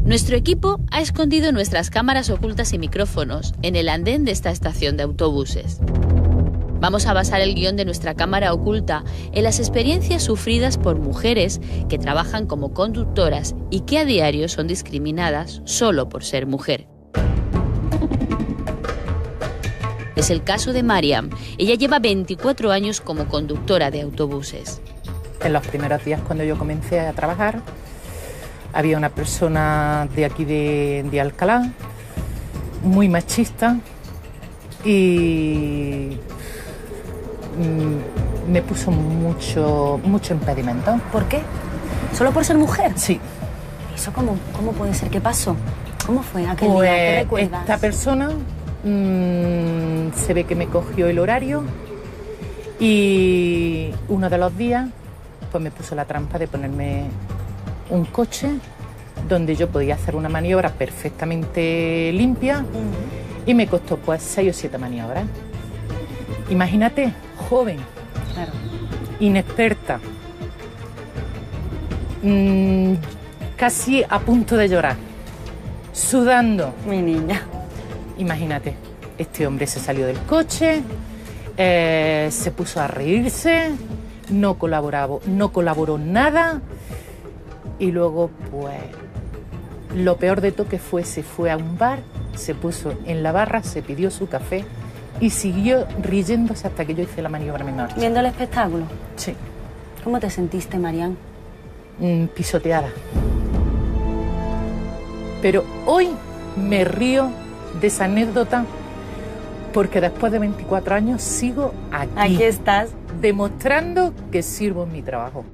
Nuestro equipo ha escondido nuestras cámaras ocultas y micrófonos en el andén de esta estación de autobuses. Vamos a basar el guión de nuestra cámara oculta en las experiencias sufridas por mujeres que trabajan como conductoras y que a diario son discriminadas solo por ser mujer. Es el caso de Mariam. Ella lleva 24 años como conductora de autobuses. En los primeros días cuando yo comencé a trabajar, había una persona de aquí de Alcalá, muy machista, y me puso mucho impedimento. ¿Por qué? ¿Solo por ser mujer? Sí. ¿Eso cómo puede ser? ¿Qué pasó? ¿Cómo fue aquel día? ¿Qué recuerdas? Esta persona se ve que me cogió el horario y uno de los días pues me puso la trampa de ponerme un coche donde yo podía hacer una maniobra perfectamente limpia y me costó pues 6 o 7 maniobras. Imagínate, joven, Claro. inexperta, casi a punto de llorar, sudando. Mi niña. Imagínate, este hombre se salió del coche, se puso a reírse, no colaboró nada y luego pues lo peor de todo que se fue a un bar, se puso en la barra, se pidió su café y siguió riéndose hasta que yo hice la maniobra menor. ¿Viendo el espectáculo? Sí. ¿Cómo te sentiste, Mariam? Pisoteada. Pero hoy me río de esa anécdota porque después de 24 años sigo aquí. Aquí estás. Demostrando que sirvo en mi trabajo.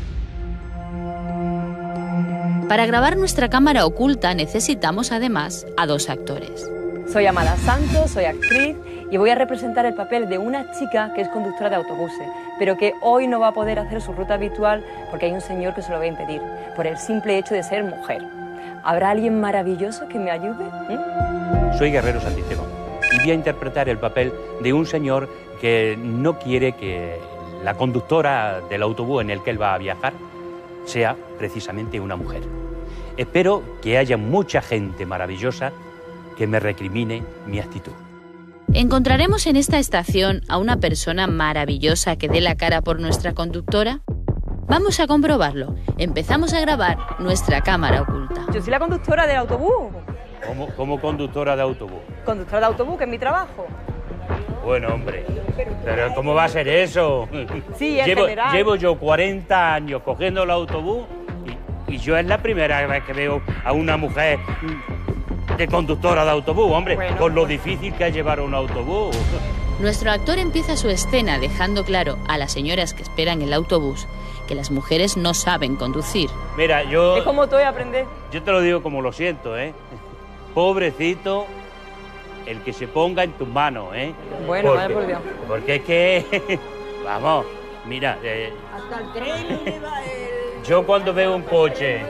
Para grabar nuestra cámara oculta necesitamos además a 2 actores. Soy Amada Santos, soy actriz y voy a representar el papel de una chica que es conductora de autobuses, pero que hoy no va a poder hacer su ruta habitual porque hay un señor que se lo va a impedir, por el simple hecho de ser mujer. ¿Habrá alguien maravilloso que me ayude? Soy Guerrero Santisteban y voy a interpretar el papel de un señor que no quiere que la conductora del autobús en el que él va a viajar sea precisamente una mujer. Espero que haya mucha gente maravillosa que me recrimine mi actitud. ¿Encontraremos en esta estación a una persona maravillosa que dé la cara por nuestra conductora? Vamos a comprobarlo. Empezamos a grabar nuestra cámara oculta. Yo soy la conductora del autobús. ¿Cómo conductora de autobús? Conductora de autobús, que es mi trabajo. Bueno, hombre, pero ¿cómo va a ser eso? Sí, en general. Llevo yo 40 años cogiendo el autobús y yo es la primera vez que veo a una mujer de conductora de autobús, hombre, bueno, con lo difícil que es llevar un autobús. Nuestro actor empieza su escena dejando claro a las señoras que esperan el autobús que las mujeres no saben conducir. Mira, Es como todo aprender. yo te lo digo como lo siento, ¿eh? Pobrecito el que se ponga en tus manos, ¿eh? Bueno, vaya por Dios. Porque es que, vamos, mira, Hasta el tren lleva el... yo cuando veo un coche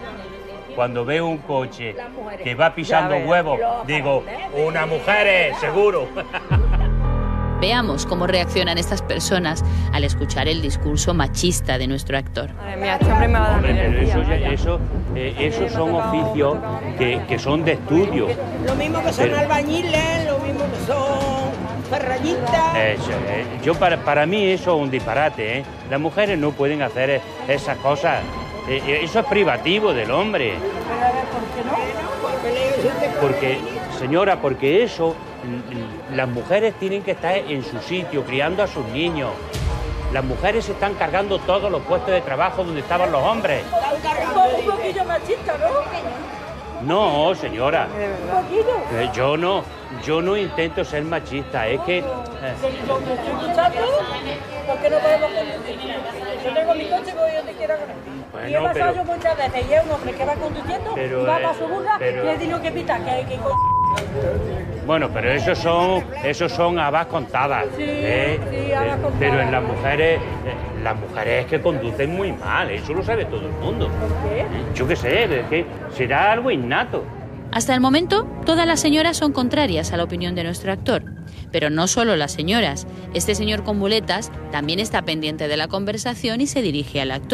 que va pisando Ya ves. huevos, digo, una mujer, seguro. Veamos cómo reaccionan estas personas al escuchar el discurso machista de nuestro actor. Madre mía, este hombre me va a dar Hombre, pero energía. esos son oficios que son de estudio. Lo mismo que son Pero- albañiles, lo mismo que son ferrallistas. Yo para mí eso es un disparate, ¿eh? Las mujeres no pueden hacer esas cosas. Eso es privativo del hombre. Pero a ver, ¿por qué no? Porque le usted... Porque, señora, porque eso, las mujeres tienen que estar en su sitio, criando a sus niños. Las mujeres se están cargando todos los puestos de trabajo donde estaban los hombres. Un poquillo machista, ¿no? No, señora. Un poquillo. Yo no intento ser machista, es que... Lo que estoy escuchando, ¿por qué no podemos conducir? Yo tengo mi coche como yo te quiera con él. Bueno, Y he pasado pero- yo muchas veces y es un hombre que va conduciendo Pero, y va para su burla pero- y le digo que pita, que Bueno, pero esos son habas contadas. Sí, sí, habas contadas. Pero en las mujeres es que conducen muy mal, eso lo sabe todo el mundo. ¿Por qué? Yo qué sé, es que será algo innato. Hasta el momento, todas las señoras son contrarias a la opinión de nuestro actor. Pero no solo las señoras. Este señor con muletas también está pendiente de la conversación y se dirige al actor.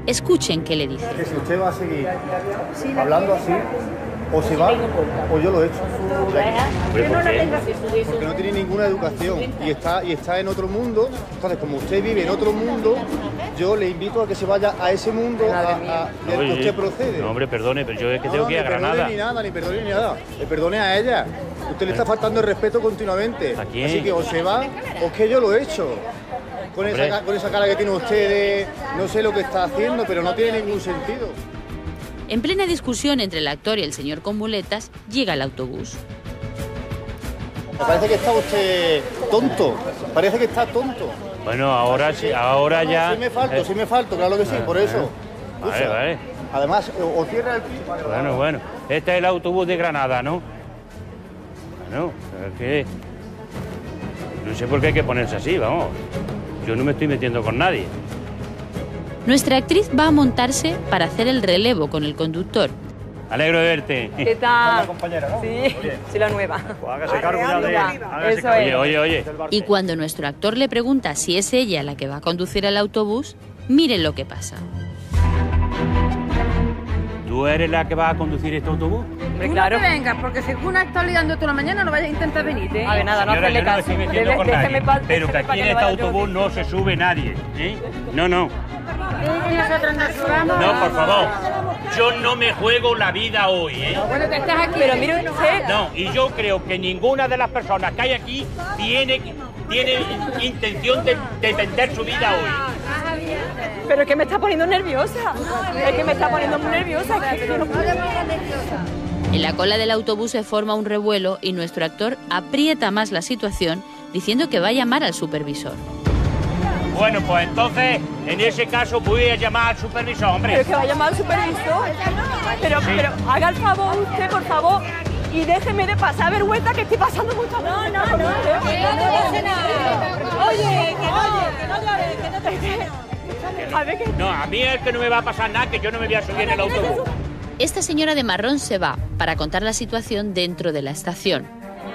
Escuchen qué le dice. Que si usted va a seguir hablando así, o se va, o yo lo echo. O sea, porque no tiene ninguna educación y está en otro mundo. Entonces, como usted vive en otro mundo, yo le invito a que se vaya a ese mundo del que usted procede. No, hombre, perdone, pero yo es que tengo que ir a Granada. Ni perdone ni nada. Le perdone a ella. Usted le está faltando el respeto continuamente. ¿A quién? Así que o se va, o que yo lo echo. Con esa cara que tiene usted de no sé lo que está haciendo, pero no tiene ningún sentido. En plena discusión entre el actor y el señor con muletas, llega el autobús. Me parece que está usted tonto. Parece que está tonto. Bueno, ahora sí, ahora ya... Sí me falto, claro que sí, por eso. Vale. Además, o cierra el piso. Bueno. Este es el autobús de Granada, ¿no? Bueno, es que... No sé por qué hay que ponerse así, vamos. Yo no me estoy metiendo con nadie. Nuestra actriz va a montarse para hacer el relevo con el conductor. Alegro de verte. ¿Qué tal? La compañera, ¿no? Sí, soy la nueva. Pues hágase cargo ya de... Eso es. Oye. Y cuando nuestro actor le pregunta si es ella la que va a conducir el autobús, miren lo que pasa. ¿Tú eres la que va a conducir este autobús? Hombre, claro. No te vengas, porque según estás liando toda la mañana no vayas a intentar venir, ¿eh? A ver, nada, no Señora, hacerle yo no me caso. estoy metiendo con nadie, pero que aquí en este autobús no se sube nadie, ¿eh? No. Nosotros nos subamos. No, por favor. Yo no me juego la vida hoy, ¿eh? Bueno, que estás aquí. Pero mire usted... No, y yo creo que ninguna de las personas que hay aquí tiene intención de vender su vida hoy. Pero es que me está poniendo nerviosa. Es que me está poniendo muy nerviosa. Es que yo no puedo. En la cola del autobús se forma un revuelo y nuestro actor aprieta más la situación diciendo que va a llamar al supervisor. Bueno, pues entonces, en ese caso voy a llamar al supervisor, hombre. Pero que va a llamar al supervisor. Pero haga el favor usted, por favor, y déjeme de pasar vergüenza, que estoy pasando mucho. No. Que no pase nada. Oye, que no llores, que no te... A ver que... No, a mí es que no me va a pasar nada, que yo no me voy a subir en el autobús. Esta señora de marrón se va para contar la situación dentro de la estación.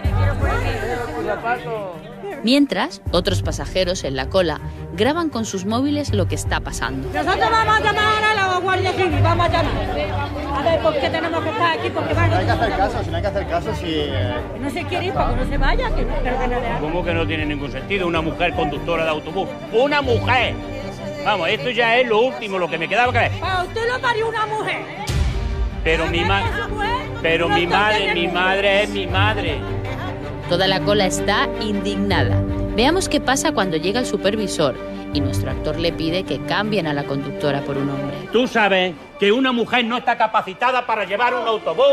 Mientras, otros pasajeros en la cola graban con sus móviles lo que está pasando. Nosotros vamos a llamar ahora a la Guardia Civil, vamos a llamar. A ver, ¿por qué tenemos que estar aquí? Porque No hay que hacer caso, si no hay que hacer caso, si... no se quiere ir, porque no se vaya, que no le haga. ¿Cómo que no tiene ningún sentido una mujer conductora de autobús? ¡Una mujer! Vamos, esto ya es lo último, lo que me quedaba que ver. Para usted lo parió una mujer. Pero mi madre es mi madre. Toda la cola está indignada. Veamos qué pasa cuando llega el supervisor y nuestro actor le pide que cambien a la conductora por un hombre. Tú sabes que una mujer no está capacitada para llevar un autobús.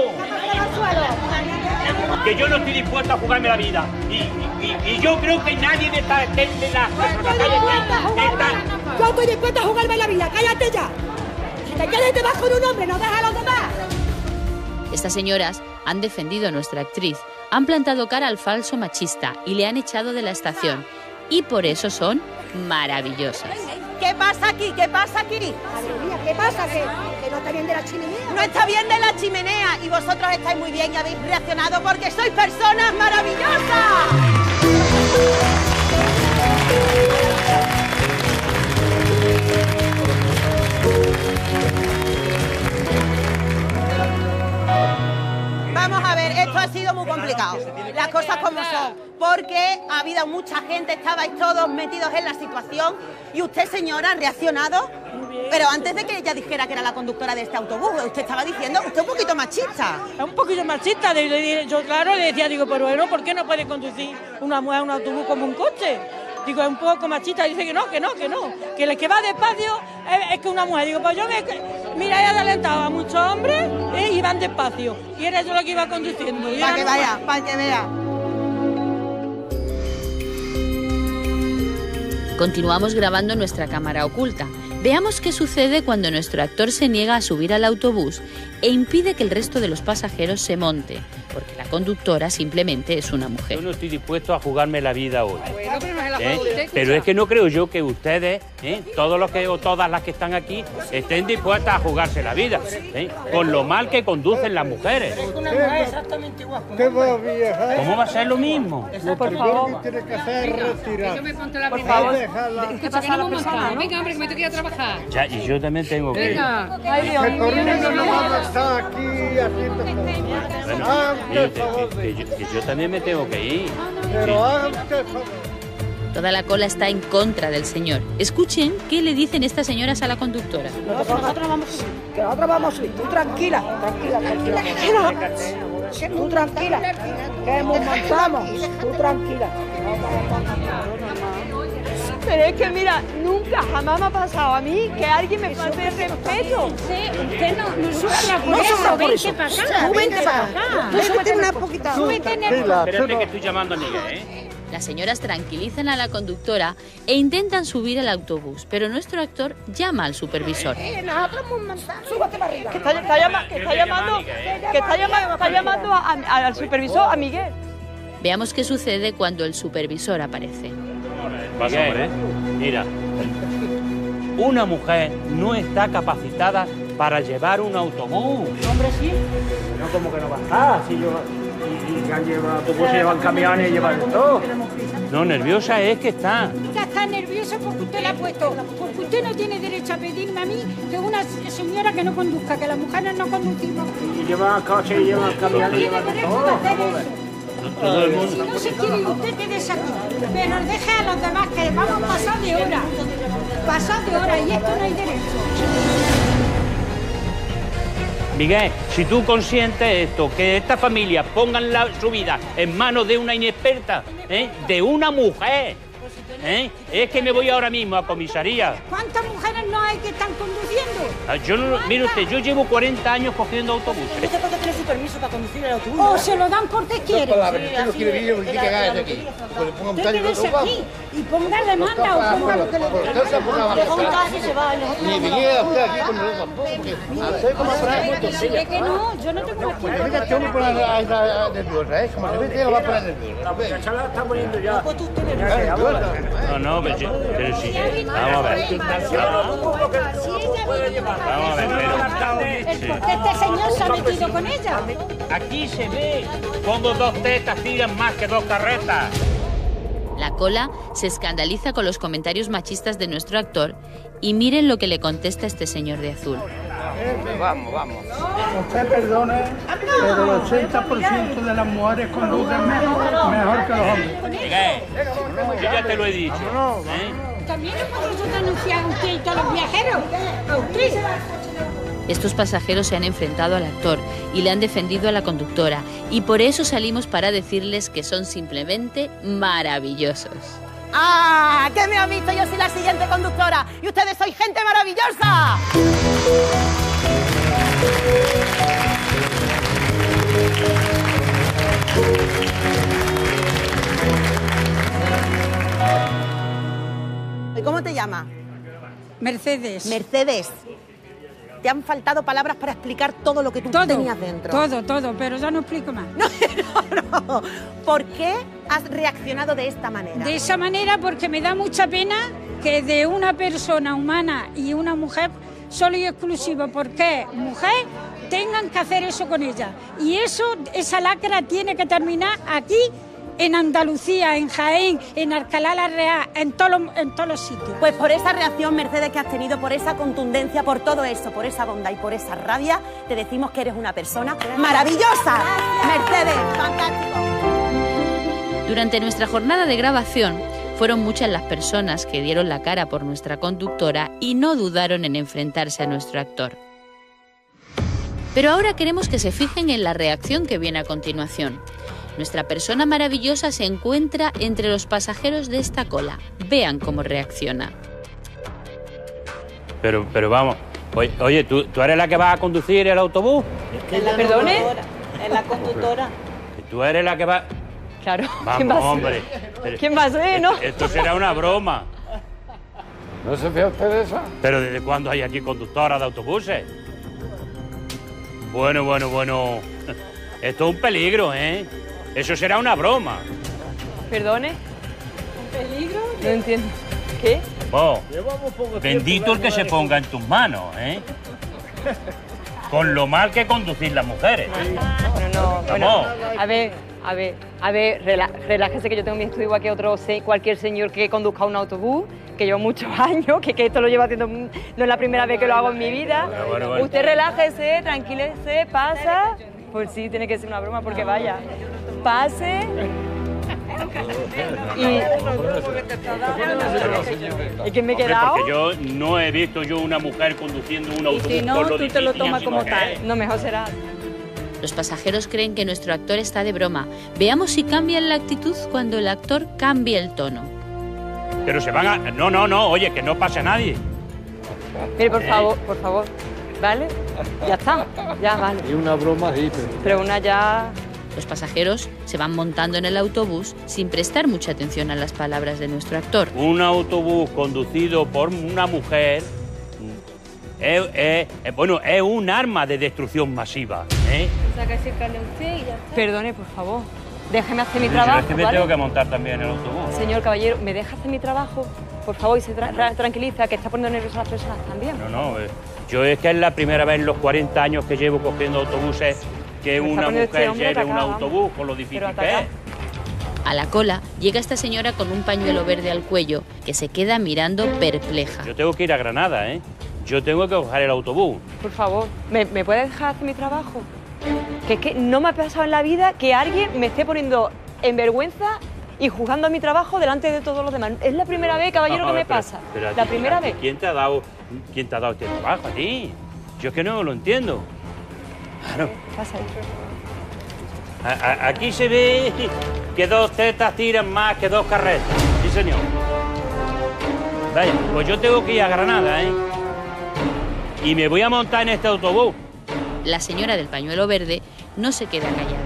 Que yo no estoy dispuesto a jugarme la vida. Y yo creo que nadie de las personas que hay aquí está... Yo estoy dispuesta a jugarme la vida, cállate ya. Si te quieres te vas con un hombre, no dejas a los demás. Estas señoras han defendido a nuestra actriz, han plantado cara al falso machista y le han echado de la estación. Y por eso son maravillosas. ¿Qué pasa aquí? ¿Qué pasa aquí? Madre mía, ¿qué pasa? ¿Que no está bien de la chimenea? No está bien de la chimenea y vosotros estáis muy bien y habéis reaccionado porque sois personas maravillosas. Vamos a ver, esto ha sido muy complicado, las cosas como son, porque ha habido mucha gente, estabais todos metidos en la situación y usted, señora, ha reaccionado, pero antes de que ella dijera que era la conductora de este autobús, usted estaba diciendo, usted es un poquito machista. Es un poquito machista, yo claro le decía, digo, pero bueno, ¿por qué no puede conducir una mujer un autobús como un coche? Digo, es un poco machista, dice que no, que el que va despacio es que una mujer. Digo, pues yo mira, he adelantado a muchos hombres y van despacio. Y era yo lo que iba conduciendo. Para que vaya, para que vea. Continuamos grabando nuestra cámara oculta. Veamos qué sucede cuando nuestro actor se niega a subir al autobús e impide que el resto de los pasajeros se monte, porque la conductora simplemente es una mujer. Yo no estoy dispuesto a jugarme la vida hoy. Bueno, pero no se la juega usted, Pero es que no creo yo que ustedes, todos los que o todas las que están aquí, estén dispuestas a jugarse la vida, con lo mal que conducen las mujeres. una mujer exactamente igual. ¿Cómo va a ser lo mismo? Por favor. Tiene que hacer retirar. Yo me pongo la Por primera. favor. Escucha, que no hemos montado. Venga, hombre, que me tengo que ir a trabajar. Ya, y yo también tengo que ir. Venga. Ay, Dios mío. Corriendo no vamos a estar aquí haciendo Bueno, Ah, mire usted, usted, favor. que yo también me tengo que ir. Pero haga usted favor. Toda la cola está en contra del señor. Escuchen qué le dicen estas señoras a la conductora. Nosotros vamos a subir. Que nosotros vamos a subir. Tú tranquila. Tú tranquila. Que nos montamos. Tú tranquila. Pero es que mira, nunca, jamás me ha pasado a mí que alguien me falte el respeto. Usted no sufra por No eso. sufra por Vente eso. para acá. Vente para acá. Tú súbete una poquita. Súbete en el... Espérate que estoy llamando a Miguel, Las señoras tranquilizan a la conductora e intentan subir al autobús, pero nuestro actor llama al supervisor. Nosotros hemos montado. Súbete para arriba. Está llamando al supervisor, a Miguel. Veamos qué sucede cuando el supervisor aparece. Miguel, mira, una mujer no está capacitada para llevar un autobús. Hombre, sí. No, como que no va a estar. Si yo, y ya lleva autobuses, llevan camiones, llevan todo. No, nerviosa es que está. Está nervioso porque usted la ha puesto. Porque usted no tiene derecho a pedirme a mí que una señora que no conduzca, que las mujeres no conducimos. Y llevan coches, y llevan camiones, Tiene llevan derecho todo. a hacer Vamos a ver. eso. Todo el Si mundo. no se quiere usted quédese aquí, pero deje a los demás que vamos pasado de hora. Pasado de hora y esto no hay derecho. Miguel, si tú consientes esto, que esta familia pongan su vida en manos de una inexperta, de una mujer, es que me voy ahora mismo a comisaría. ¿Cuántas mujeres no hay que están conduciendo? Yo no, mire usted, yo llevo 40 años cogiendo autobuses. ¿Usted por qué tiene su permiso para conducir el autobús? O se lo dan porque quieren. Usted no quiere venir, porque quiere que haga aquí. Pues le ponga un Usted tallo y quédese otro aquí y ponga demanda o ponga lo que le Usted se ponga a Deja un taxi y se va. y nosotros Ni vamos. venía usted aquí con nosotros tampoco, porque usted como Dile que no, yo no tengo la Porque a veces me pone nerviosa, ¿eh? Como se ve que ella va a poner nerviosa. La muchacha la está poniendo ya. Pues tú tienes razón. No, pero sí. Vamos a ver. Vamos a ver, Es porque este señor se ha metido con ella. aquí se ve cuando dos tetas tiran más que dos carretas. La cola se escandaliza con los comentarios machistas de nuestro actor y miren lo que le contesta este señor de azul. Vamos. Usted perdone, pero el 80% de las mujeres conducen mejor que los hombres. Miguel, yo ya te lo he dicho. También lo puedo denunciar a usted y todos los viajeros. A usted. Estos pasajeros se han enfrentado al actor y le han defendido a la conductora y por eso salimos para decirles que son simplemente maravillosos. ¡Ah! ¿Qué me han visto? Yo soy la siguiente conductora y ustedes sois gente maravillosa. ¿Y cómo te llamas? Mercedes. Mercedes. Te han faltado palabras para explicar todo lo que tú tenías dentro. Todo, pero ya no explico más. No. ¿Por qué has reaccionado de esta manera? De esa manera porque me da mucha pena que de una persona humana y una mujer solo y exclusivo porque es mujer tengan que hacer eso con ella. Y esa lacra tiene que terminar aquí en Andalucía, en Jaén, en Alcalá la Real, en todos los sitios. Pues por esa reacción, Mercedes, que has tenido, por esa contundencia, por todo eso, por esa bondad y por esa rabia, te decimos que eres una persona maravillosa. Mercedes, fantástico. Durante nuestra jornada de grabación, fueron muchas las personas que dieron la cara por nuestra conductora y no dudaron en enfrentarse a nuestro actor. Pero ahora queremos que se fijen en la reacción que viene a continuación. Nuestra persona maravillosa se encuentra entre los pasajeros de esta cola. Vean cómo reacciona. Pero vamos, oye, ¿tú eres la que vas a conducir el autobús? ¿Perdone? Es la conductora. ¿Tú eres la que va...? Claro. Vamos, ¿Quién va a ser? hombre. ¿Quién va a ser, no? Esto será una broma. ¿No se fía usted de eso? ¿Pero desde cuándo hay aquí conductoras de autobuses? Bueno. Esto es un peligro, ¿eh? Eso será una broma. ¿Perdone? ¿Un peligro? No entiendo. ¿Qué? Oh, bendito el que se ponga en tus manos, ¿eh? Con lo mal que conducir las mujeres. No, bueno, a ver, relájese, que yo tengo mi estudio igual que cualquier señor que conduzca un autobús, que lleva muchos años, que esto lo llevo haciendo, no es la primera vez que lo hago en mi vida. Bueno. Usted relájese, tranquilícese, pasa. Pues sí, tiene que ser una broma, porque vaya, pase. ¿Y que me he quedado? Porque yo no he visto una mujer conduciendo un autobús. Y si no, tú te lo tomas como tal. No, mejor será. Los pasajeros creen que nuestro actor está de broma. Veamos si cambian la actitud cuando el actor cambie el tono. Pero se van a... No, oye, que no pase a nadie. Mire, por favor, ¿vale? Ya está, ya vale. Y una broma así, pero una ya... Los pasajeros se van montando en el autobús sin prestar mucha atención a las palabras de nuestro actor. Un autobús conducido por una mujer es un arma de destrucción masiva, ¿eh? Sáquese carne usted y ya está. Perdone, por favor, déjeme hacer mi trabajo, Es que me ¿vale? tengo que montar también en el autobús. Señor caballero, ¿me deja hacer mi trabajo? Por favor, y se tranquiliza, que está poniendo nerviosa a las personas también. No, yo es que es la primera vez en los 40 años que llevo cogiendo autobuses que una mujer lleve un autobús con lo difícil que es. A la cola llega esta señora con un pañuelo verde al cuello, que se queda mirando perpleja. Yo tengo que ir a Granada, ¿eh? Yo tengo que coger el autobús. Por favor, ¿me puede dejar hacer mi trabajo? Que es que no me ha pasado en la vida que alguien me esté poniendo en vergüenza y juzgando a mi trabajo delante de todos los demás. Es la primera vez, caballero, que me pasa. Pero la primera vez. ¿Quién te ha dado este trabajo a ti? Yo es que no lo entiendo. Claro. Pasa Aquí se ve que 2 tetas tiran más que 2 carretas. Sí, señor. Vaya, pues yo tengo que ir a Granada, ¿eh? Y me voy a montar en este autobús. La señora del pañuelo verde no se queda callada.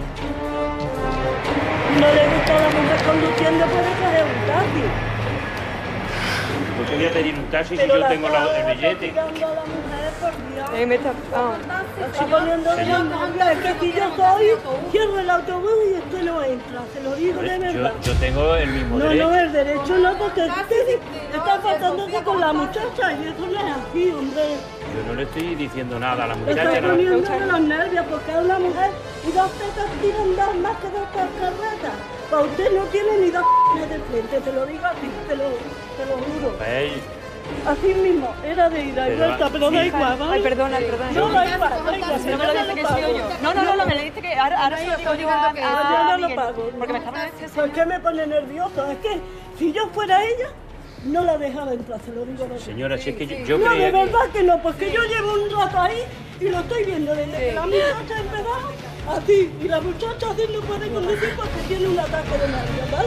No le gusta a la mujer conduciendo, puede coger un taxi. ¿Por qué voy a pedir un taxi si yo tengo el billete? Me está... Está poniendo es que si yo soy, cierro el autobús y usted no entra, se lo digo de verdad. Yo tengo el mismo derecho. No, el derecho no, porque usted está pasándose con la muchacha y eso no es así, hombre. Yo no le estoy diciendo nada a la muchacha. Está poniendo de los nervios porque es una mujer y 2 tetas tiran más que 2 carretas. Para usted no tiene ni 2 de frente, te lo digo así, te lo juro. Así mismo, era de ida y vuelta, pero da igual, ¿vale? Ay, perdona. No, da igual, No me lo dice que he sido yo. No, me le dice que ahora se lo digo yo a yo no lo pago. Porque me está poniendo... ¿Por qué me pone nervioso? Es que si yo fuera ella, no la dejaba entrar, se lo digo. Señora, si es que yo no, creía de verdad que no, porque yo llevo un rato ahí y lo estoy viendo desde que la muchacha empezó así. Y la muchacha así no puede conducir porque tiene un ataque de nervios, ¿vale?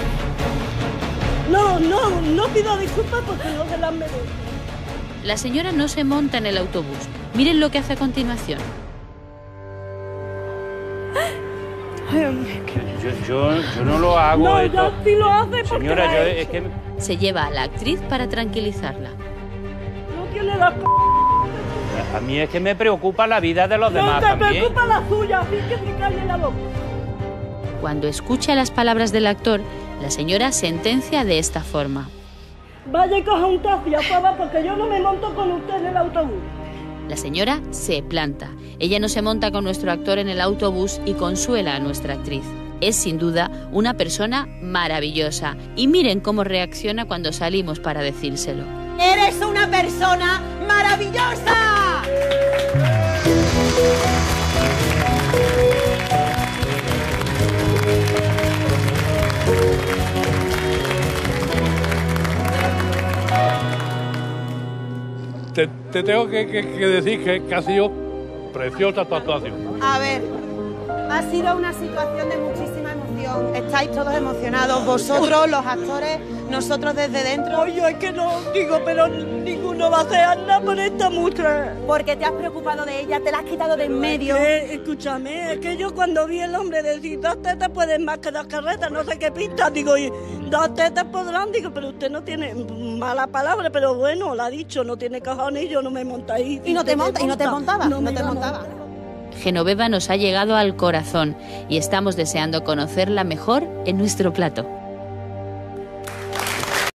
No pido disculpas porque no se las merezco. La señora no se monta en el autobús. Miren lo que hace a continuación. Yo no lo hago. No, esto. ya sí lo hace porque Señora, yo es que... Se lleva a la actriz para tranquilizarla. No tiene la A mí es que me preocupa la vida de los demás también. también. No te preocupa la suya, así que se calle la boca. Cuando escucha las palabras del actor, la señora sentencia de esta forma. Vaya y coja un taxi, papá, porque yo no me monto con usted en el autobús. La señora se planta. Ella no se monta con nuestro actor en el autobús y consuela a nuestra actriz. Es sin duda una persona maravillosa. Y miren cómo reacciona cuando salimos para decírselo. ¡Eres una persona maravillosa! Te tengo que decir que ha sido preciosa tu actuación. A ver, ha sido una situación de muchísima emoción. Estáis todos emocionados, vosotros, los actores, nosotros desde dentro. Oye, es que no digo, pero ninguno va a hacer nada por esta mujer. Porque te has preocupado de ella, te la has quitado de en medio. Escúchame, es que yo cuando vi el hombre decir 2 tetas pueden más que 2 carretas, no sé qué pinta, digo, y 2 tetas podrán, digo, pero usted no tiene mala palabra, pero bueno, la ha dicho, no tiene cojones y yo no me monta ahí. ¿Y no te monta? ¿Y no te montaba? No te iba a montaba. montar. Genoveva nos ha llegado al corazón y estamos deseando conocerla mejor en nuestro plato.